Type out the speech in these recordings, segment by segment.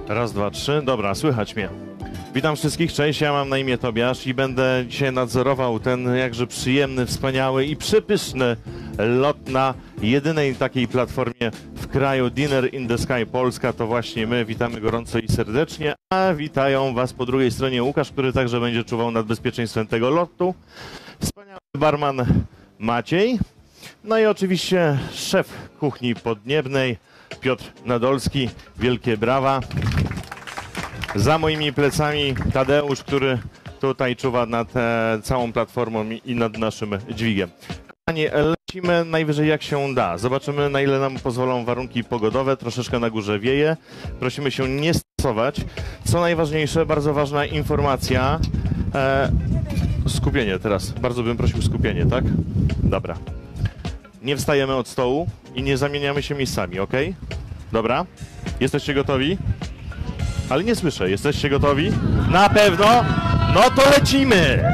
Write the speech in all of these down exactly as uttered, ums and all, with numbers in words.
Raz, dwa, trzy. Dobra, słychać mnie. Witam wszystkich, cześć, ja mam na imię Tobiasz i będę dzisiaj nadzorował ten jakże przyjemny, wspaniały i przepyszny lot na jedynej takiej platformie w kraju Dinner in the Sky Polska. To właśnie my, witamy gorąco i serdecznie, a witają Was po drugiej stronie Łukasz, który także będzie czuwał nad bezpieczeństwem tego lotu. Wspaniały barman Maciej, no i oczywiście szef kuchni podniebnej Piotr Nadolski, wielkie brawa. Za moimi plecami Tadeusz, który tutaj czuwa nad e, całą platformą i nad naszym dźwigiem. Kochani, lecimy najwyżej jak się da. Zobaczymy, na ile nam pozwolą warunki pogodowe. Troszeczkę na górze wieje. Prosimy się nie stresować. Co najważniejsze, bardzo ważna informacja. E, skupienie teraz. Bardzo bym prosił skupienie, tak? Dobra. Nie wstajemy od stołu i nie zamieniamy się miejscami, ok? Dobra? Jesteście gotowi? Ale nie słyszę. Jesteście gotowi? Na pewno? No to lecimy!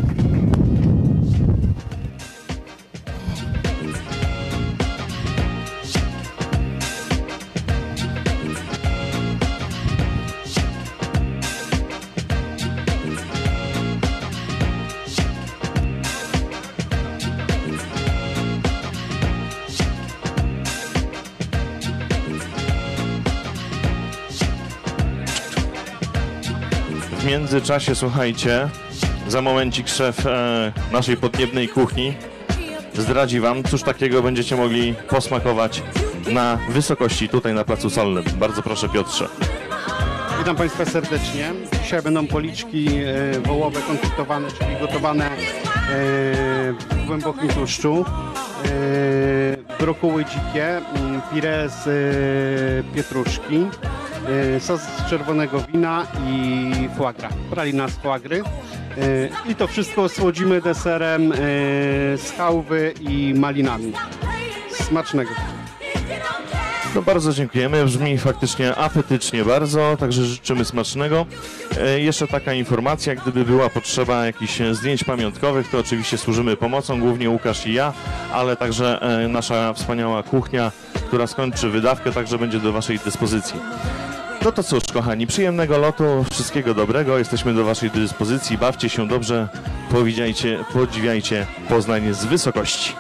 W międzyczasie, słuchajcie, za momencik szef e, naszej podniebnej kuchni zdradzi Wam, cóż takiego będziecie mogli posmakować na wysokości tutaj na placu Solnym. Bardzo proszę, Piotrze. Witam Państwa serdecznie. Dzisiaj będą policzki e, wołowe konfitowane, czyli gotowane e, w głębokim tłuszczu. E, brokuły dzikie, pire z e, pietruszki. Sos z czerwonego wina i foie gras, pralina z foie gras. I to wszystko słodzimy deserem z chałwy i malinami. Smacznego. No bardzo dziękujemy, brzmi faktycznie apetycznie bardzo, także życzymy smacznego. E, jeszcze taka informacja, gdyby była potrzeba jakichś zdjęć pamiątkowych, to oczywiście służymy pomocą, głównie Łukasz i ja, ale także e, nasza wspaniała kuchnia, która skończy wydawkę, także będzie do Waszej dyspozycji. No to cóż, kochani, przyjemnego lotu, wszystkiego dobrego, jesteśmy do Waszej dyspozycji, bawcie się dobrze, podziwiajcie, podziwiajcie Poznań z wysokości.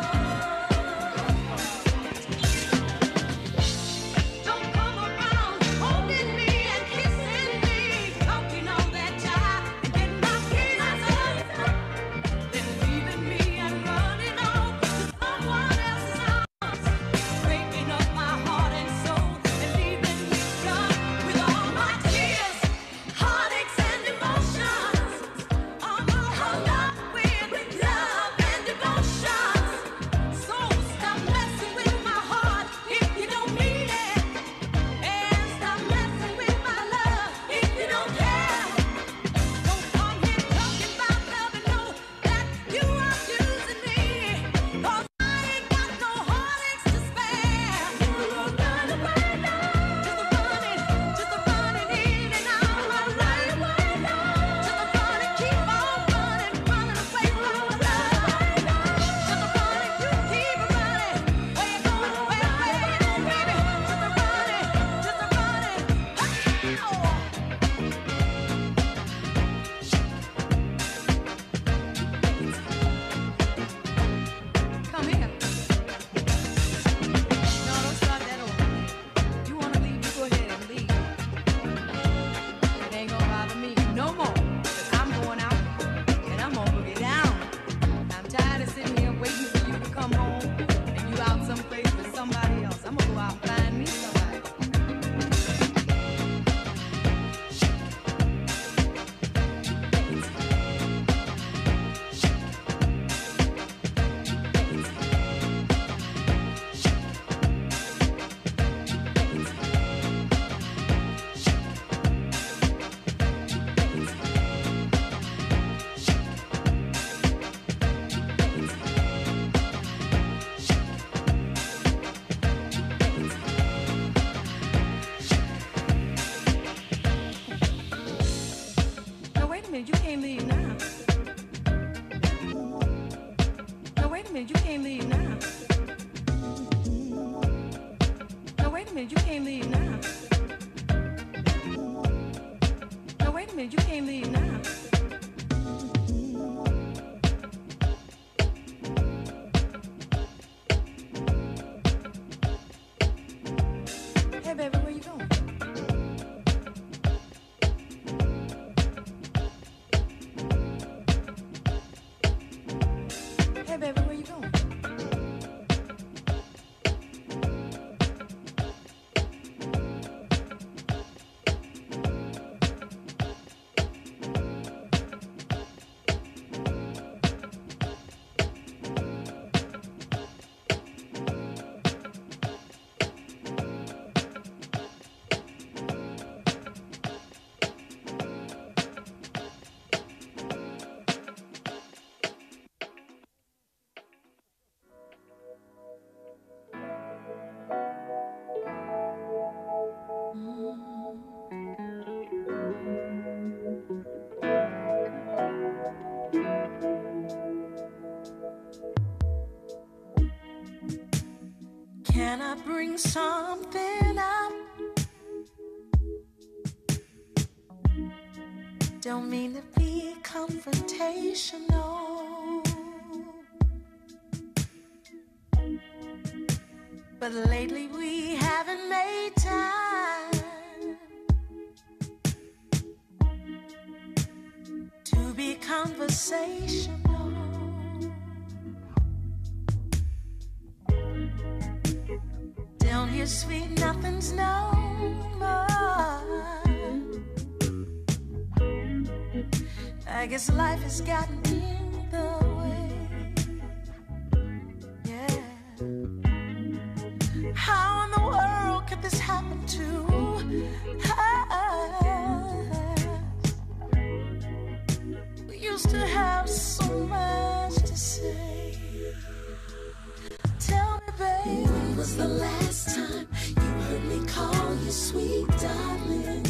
minute, you can't leave now. Can I bring something up? Don't mean to be confrontational, but lately we haven't made time to be conversational. Down here, sweet, nothing's no more. I guess life has gotten in the way. Yeah. How in the world could this happen to us? We used to have so much to say. Tell me, baby, when was the last time you heard me call you sweet darling?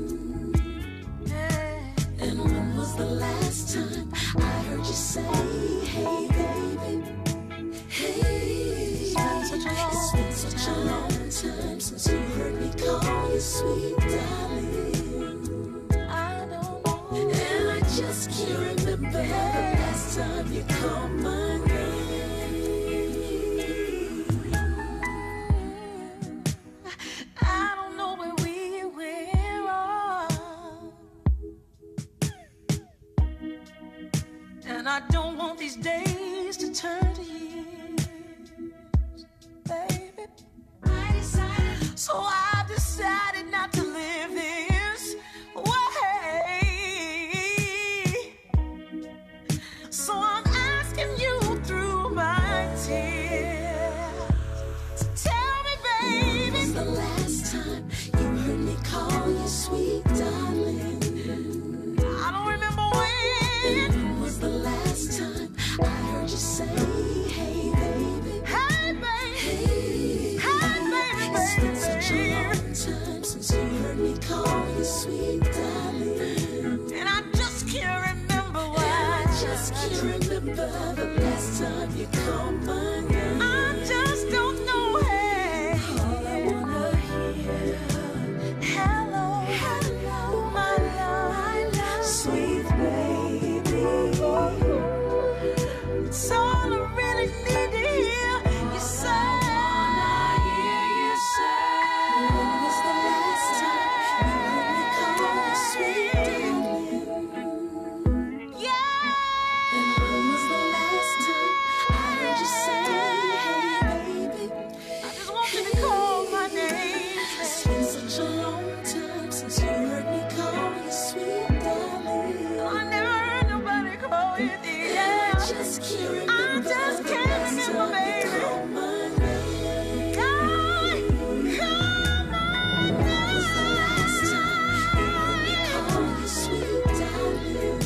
Yeah. And when was the last time I heard you say, hey baby, hey? It's been such a long, it's been such a long time since you heard me call you sweet darling. I don't know, and I just can't remember the last time you called my name. And I don't want these days to turn to years, baby. I decided, so I decided not to live this way. So I'm asking you through my tears to tell me, baby, when was the last time you heard me call you sweet darling? I don't remember when. And when was the last time I heard you say, hey baby, hey baby, hey, hey baby, baby. It's been such a long time since you heard me call you sweet darling. And I just can't remember why. And I just can't remember the last time you called my name. I just don't know, hey. All I wanna hear, hello, hello, my love, my love, sweet baby. It's all I really need to hear you say. I hear you say. When was the last time you heard me call you sweet darling? Yeah. And when was the last time I heard you say, hey baby, I just want you to call my name. It's been such a long time since you heard me call you sweet darling. I never heard nobody call you dear. I just can't remember. I just can't remember, baby. Call my name. Call, call my name. When was the last time you heard me call you sweet darling?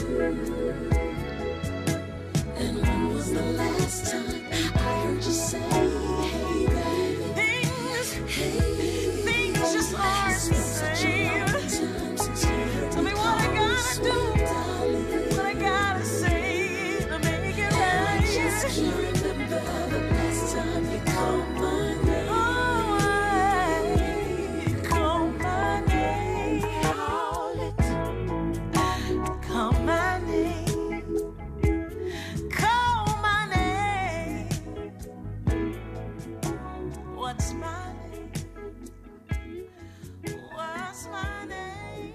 And when was the last time I heard you say, hey baby, things, hey, things just aren't the same. Tell me what I gotta do, what I gotta say to make it right. I just can't remember the last time you called my name. Oh, I call my name. Call it. Call my name. Call my name. What's my name? What's my name?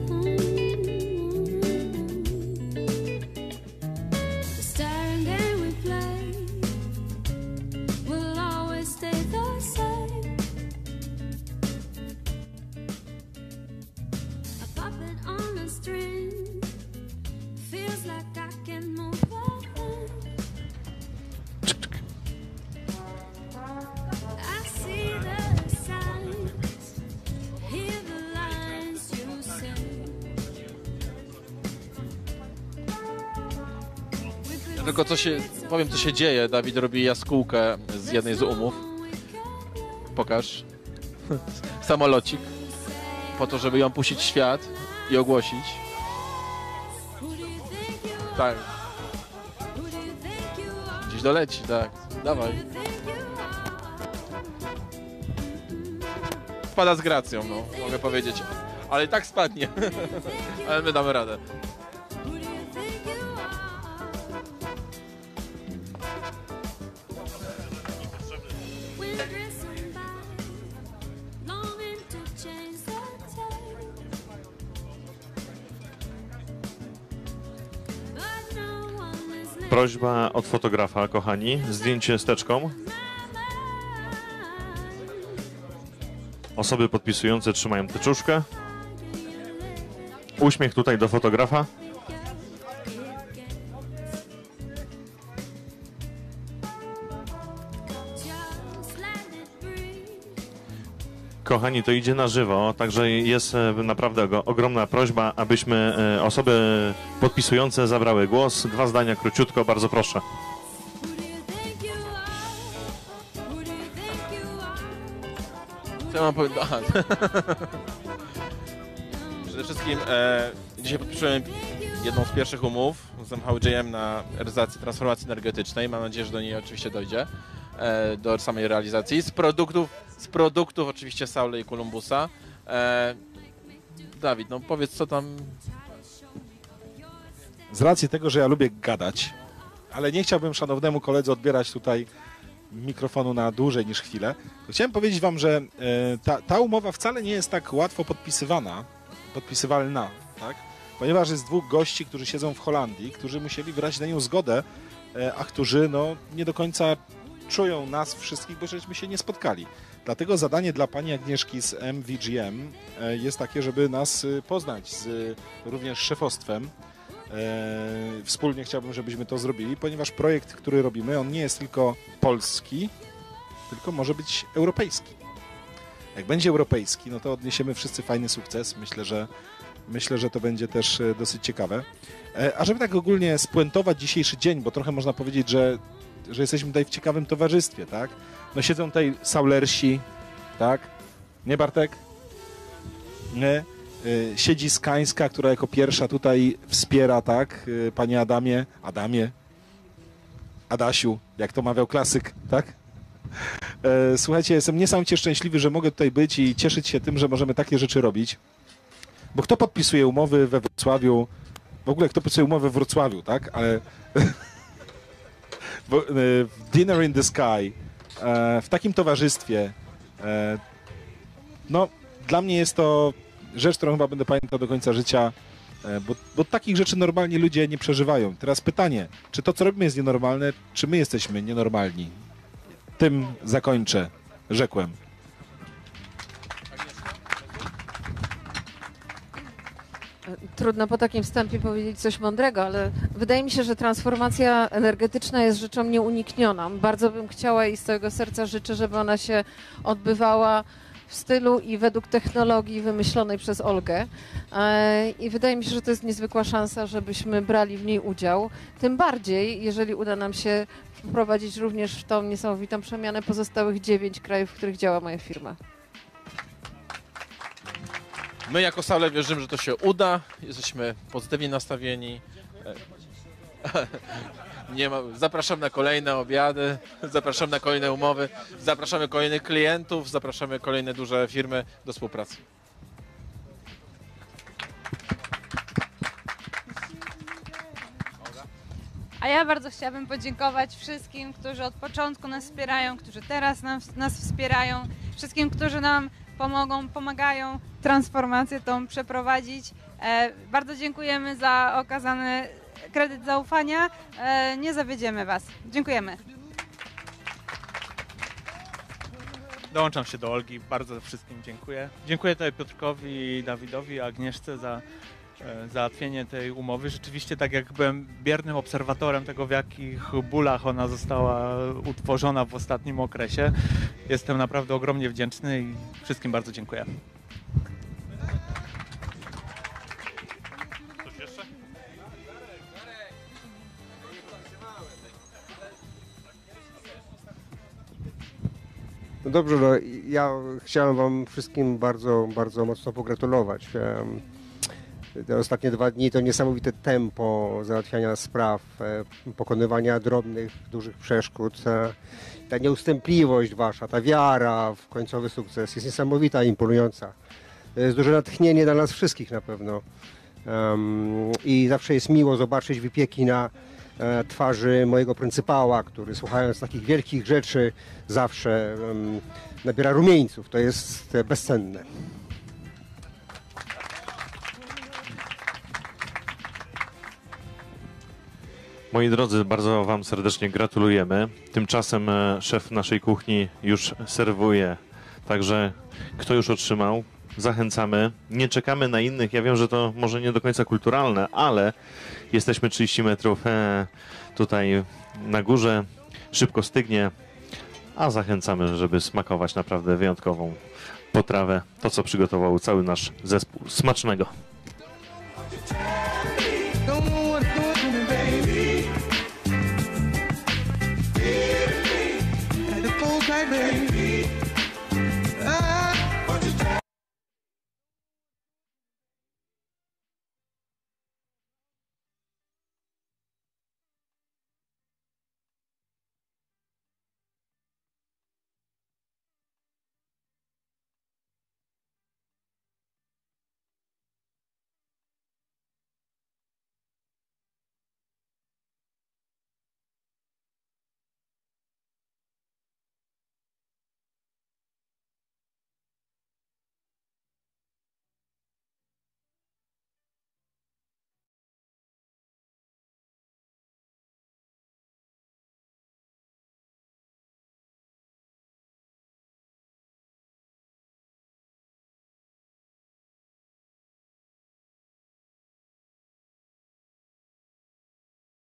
The staring game we tylko co się, powiem co się dzieje. Dawid robi jaskółkę z jednej z umów. Pokaż. Samolocik. Po to, żeby ją puścić w świat i ogłosić. Tak. Gdzieś doleci, tak. Dawaj. Spada z gracją, no, mogę powiedzieć. Ale i tak spadnie. Ale my damy radę. Prośba od fotografa, kochani. Zdjęcie z teczką. Osoby podpisujące trzymają teczuszkę. Uśmiech tutaj do fotografa. Kochani, to idzie na żywo, także jest naprawdę ogromna prośba, abyśmy osoby podpisujące zabrały głos. Dwa zdania króciutko, bardzo proszę. Co ja mam powiedzieć? Aha. Przede wszystkim e, dzisiaj podpisałem jedną z pierwszych umów z M V G M na realizację transformacji energetycznej. Mam nadzieję, że do niej oczywiście dojdzie, e, do samej realizacji. Z produktów, z produktów oczywiście Saule i Columbusa. E, Dawid, no powiedz co tam... Z racji tego, że ja lubię gadać, ale nie chciałbym szanownemu koledze odbierać tutaj mikrofonu na dłużej niż chwilę, to chciałem powiedzieć wam, że e, ta, ta umowa wcale nie jest tak łatwo podpisywana, podpisywalna, tak? Ponieważ jest dwóch gości, którzy siedzą w Holandii, którzy musieli wyrazić na nią zgodę, e, a którzy no, nie do końca czują nas wszystkich, bo żeśmy się nie spotkali. Dlatego zadanie dla pani Agnieszki z M V G M e, jest takie, żeby nas e, poznać z e, również szefostwem. E, wspólnie chciałbym, żebyśmy to zrobili, ponieważ projekt, który robimy, on nie jest tylko polski, tylko może być europejski. Jak będzie europejski, no to odniesiemy wszyscy fajny sukces. Myślę, że myślę, że to będzie też dosyć ciekawe. E, a żeby tak ogólnie spuentować dzisiejszy dzień, bo trochę można powiedzieć, że, że jesteśmy tutaj w ciekawym towarzystwie, tak? No siedzą tutaj Saulersi, tak? Nie, Bartek? Nie? Siedzi Skańska, która jako pierwsza tutaj wspiera, tak, panie Adamie, Adamie, Adasiu, jak to mawiał klasyk, tak? Słuchajcie, jestem niesamowicie szczęśliwy, że mogę tutaj być i cieszyć się tym, że możemy takie rzeczy robić. Bo kto podpisuje umowy we Wrocławiu, w ogóle kto podpisuje umowy we Wrocławiu, tak? Ale w Dinner in the Sky, w takim towarzystwie, no dla mnie jest to rzecz, którą chyba będę pamiętał do końca życia, bo, bo takich rzeczy normalnie ludzie nie przeżywają. Teraz pytanie, czy to, co robimy, jest nienormalne, czy my jesteśmy nienormalni? Tym zakończę, rzekłem. Trudno po takim wstępie powiedzieć coś mądrego, ale wydaje mi się, że transformacja energetyczna jest rzeczą nieuniknioną. Bardzo bym chciała i z całego serca życzę, żeby ona się odbywała w stylu i według technologii wymyślonej przez Olgę. I wydaje mi się, że to jest niezwykła szansa, żebyśmy brali w niej udział. Tym bardziej, jeżeli uda nam się wprowadzić również w tą niesamowitą przemianę pozostałych dziewięć krajów, w których działa moja firma. My jako Saule wierzymy, że to się uda. Jesteśmy pozytywnie nastawieni. Nie ma, zapraszam na kolejne obiady, zapraszam na kolejne umowy, zapraszamy kolejnych klientów, zapraszamy kolejne duże firmy do współpracy. A ja bardzo chciałabym podziękować wszystkim, którzy od początku nas wspierają, którzy teraz nas, nas wspierają, wszystkim, którzy nam pomogą, pomagają transformację tą przeprowadzić. E, bardzo dziękujemy za okazany kredyt zaufania. E, nie zawiedziemy Was. Dziękujemy. Dołączam się do Olgi. Bardzo wszystkim dziękuję. Dziękuję tutaj Piotrkowi, Dawidowi, Agnieszce za e, załatwienie tej umowy. Rzeczywiście, tak jak byłem biernym obserwatorem tego, w jakich bólach ona została utworzona w ostatnim okresie, jestem naprawdę ogromnie wdzięczny i wszystkim bardzo dziękuję. No dobrze, no, ja chciałem wam wszystkim bardzo, bardzo mocno pogratulować. Em, Te ostatnie dwa dni to niesamowite tempo załatwiania spraw, e, pokonywania drobnych, dużych przeszkód. E, ta nieustępliwość wasza, ta wiara w końcowy sukces jest niesamowita, imponująca. To jest duże natchnienie dla nas wszystkich na pewno. Um, I zawsze jest miło zobaczyć wypieki na e, twarzy mojego pryncypała, który słuchając takich wielkich rzeczy zawsze um, nabiera rumieńców. To jest e, bezcenne. Moi drodzy, bardzo wam serdecznie gratulujemy. Tymczasem e, szef naszej kuchni już serwuje. Także kto już otrzymał, zachęcamy. Nie czekamy na innych. Ja wiem, że to może nie do końca kulturalne, ale jesteśmy trzydzieści metrów e, tutaj na górze. Szybko stygnie, a zachęcamy, żeby smakować naprawdę wyjątkową potrawę. To, co przygotował cały nasz zespół. Smacznego! Baby.